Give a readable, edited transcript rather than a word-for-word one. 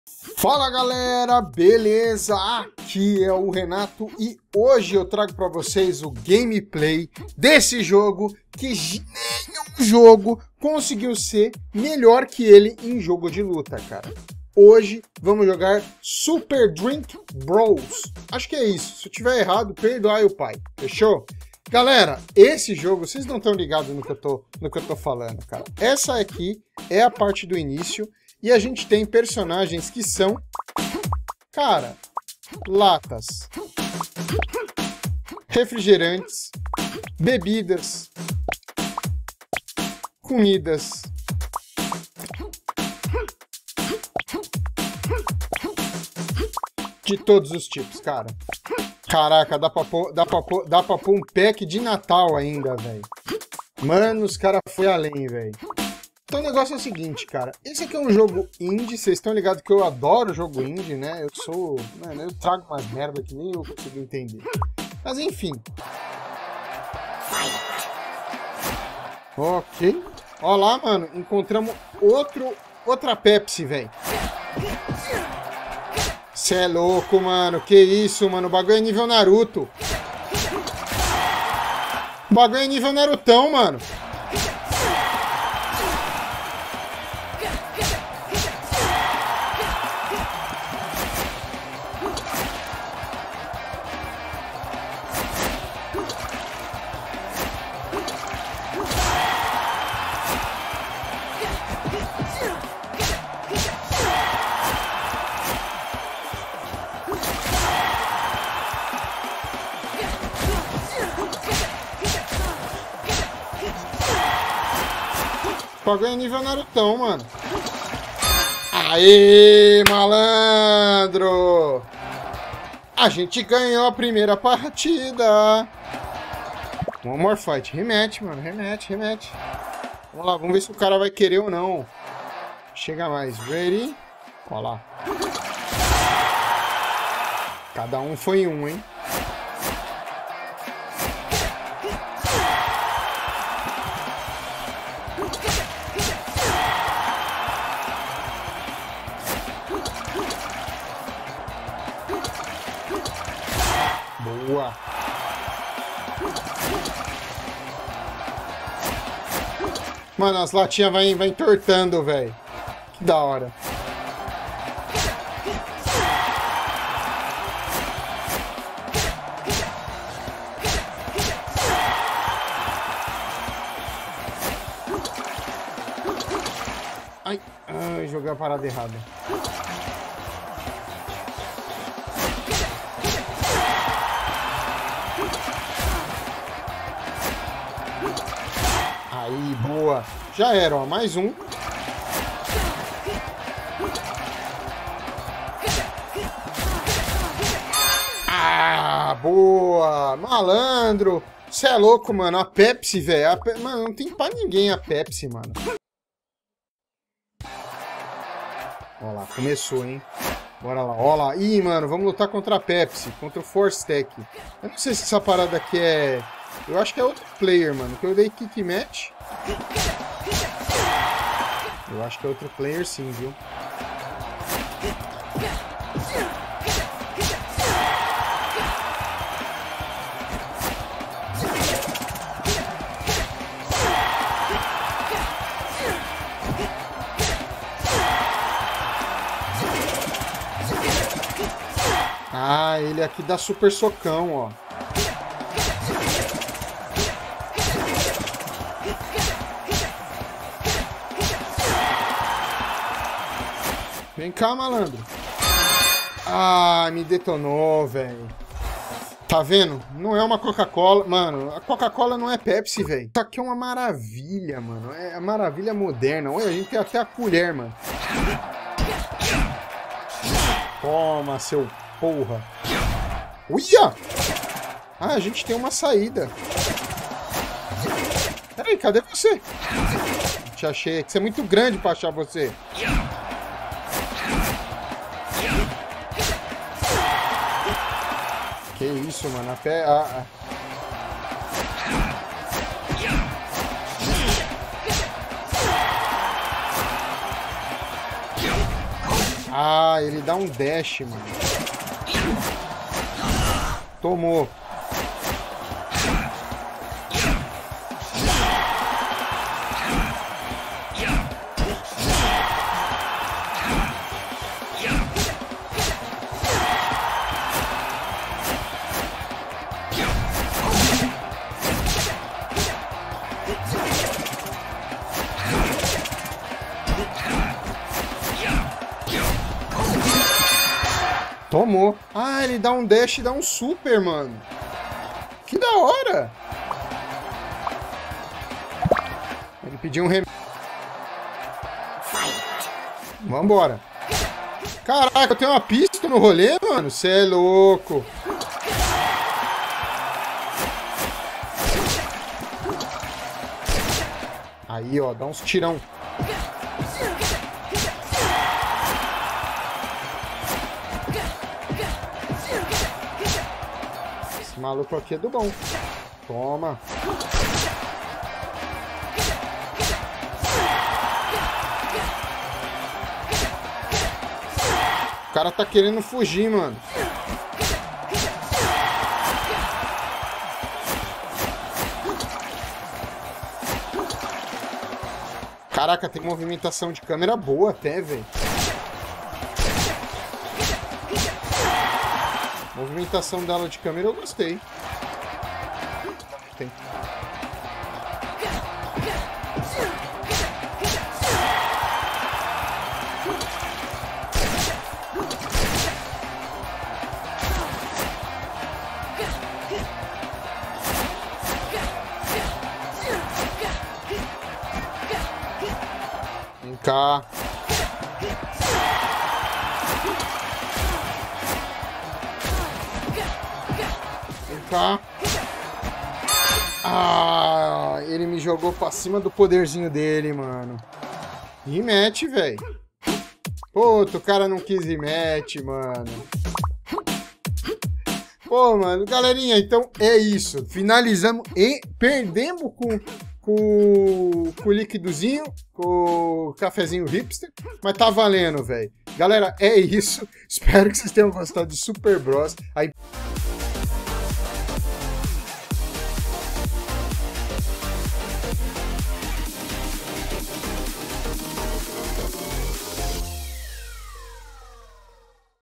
Fala galera, beleza? Aqui é o Renato e hoje eu trago para vocês o gameplay desse jogo que nenhum jogo conseguiu ser melhor que ele em jogo de luta, cara. Hoje vamos jogar Super Drink Bros. Acho que é isso. Se eu tiver errado, perdoai o pai. Fechou? Galera, esse jogo, vocês não estão ligados no que eu tô falando, cara. Essa aqui é a parte do início e a gente tem personagens que são, cara, latas, refrigerantes, bebidas, comidas, de todos os tipos, cara. Caraca, dá pra pôr um pack de Natal ainda, velho. Mano, os caras foi além, velho. Então o negócio é o seguinte, cara. Esse aqui é um jogo indie. Vocês estão ligados que eu adoro jogo indie, né? Mano, eu trago umas merda que nem eu consigo entender. Mas enfim. Ok. Ó lá, mano. Encontramos outra Pepsi, velho. Cê é louco, mano. Que isso, mano. O bagulho é nível Naruto. O bagulho é nível Narutão, mano. O bagulho é nível Narutão, mano. Aê, malandro! A gente ganhou a primeira partida. One more fight. Rematch, mano. Rematch. Vamos lá, vamos ver se o cara vai querer ou não. Chega mais. Ready? Olha lá. Cada um foi um, hein? Boa. Mano, as latinhas vai entortando, velho. Que da hora. Ai, joguei a parada errada. Aí, boa. Já era, ó. Mais um. Ah, boa. Malandro. Você é louco, mano. A Pepsi, velho. Mano, não tem pra ninguém a Pepsi, mano. Ó lá, começou, hein. Bora lá, ó lá. Ih, mano, vamos lutar contra a Pepsi. Contra o Force Tech. Eu não sei se essa parada aqui é... Eu acho que é outro player, mano. Que eu dei kick match. Eu acho que é outro player sim, viu? Ah, ele aqui dá super socão, ó. Vem cá, malandro. Ah, me detonou, velho. Tá vendo? Não é uma Coca-Cola. Mano, a Coca-Cola não é Pepsi, velho. Isso aqui é uma maravilha, mano. É a maravilha moderna. Olha, a gente tem até a colher, mano. Toma, seu porra. Uia! Ah, a gente tem uma saída. Peraí, cadê você? Te achei. Você é muito grande pra achar você. Que isso, mano. Até... Ah, ele dá um dash, mano. Tomou. Tomou. Ah, ele dá um dash e dá um super, mano. Que da hora. Ele pediu um remédio. Vambora. Caraca, eu tenho uma pista no rolê, mano. Cê é louco. Aí, ó, dá uns tirão. Esse maluco aqui é do bom. Toma. O cara tá querendo fugir, mano. Caraca, tem movimentação de câmera boa até, velho. Movimentação dela de câmera eu gostei. Tem. Vem cá. Vem cá. Ah, ele me jogou pra cima do poderzinho dele, mano. Rematch, velho. Puta, o cara não quis rematch, mano. Pô, mano, galerinha, então é isso. Finalizamos e perdemos com o líquidozinho, com o cafezinho hipster, mas tá valendo, velho. Galera, é isso. Espero que vocês tenham gostado de Super Bros. Aí...